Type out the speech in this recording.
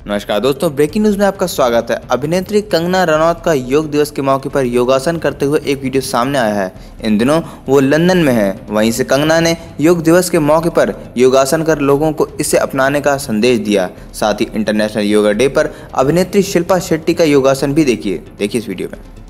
नमस्कार दोस्तों, breaking news में आपका स्वागत है। अभिनेत्री कंगना रनौत का योग दिवस के मौके पर योगासन करते हुए एक वीडियो सामने आया है। इन दिनों वो लंदन में है। वहीं से कंगना ने योग दिवस के मौके पर योगासन कर लोगों को इसे अपनाने का संदेश दिया। साथ ही इंटरनेशनल योगा डे पर अभिनेत्री शिल्पा शेट्टी का योगासन भी देखिए इस वीडियो में।